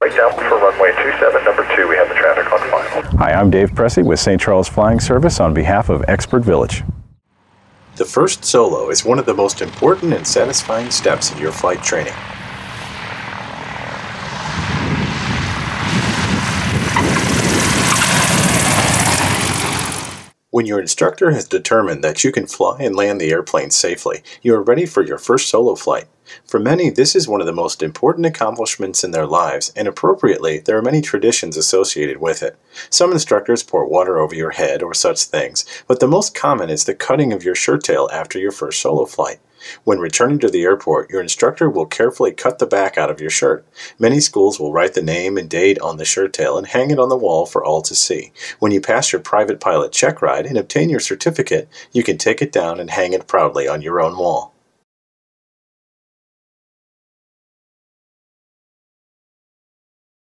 Right down for runway 27, number 2, we have the traffic on final. Hi, I'm Dave Pressy with St. Charles Flying Service on behalf of Expert Village. The first solo is one of the most important and satisfying steps in your flight training. When your instructor has determined that you can fly and land the airplane safely, you are ready for your first solo flight. For many, this is one of the most important accomplishments in their lives, and appropriately, there are many traditions associated with it. Some instructors pour water over your head or such things, but the most common is the cutting of your shirt tail after your first solo flight. When returning to the airport, your instructor will carefully cut the back out of your shirt. Many schools will write the name and date on the shirt tail and hang it on the wall for all to see. When you pass your private pilot check ride and obtain your certificate, you can take it down and hang it proudly on your own wall.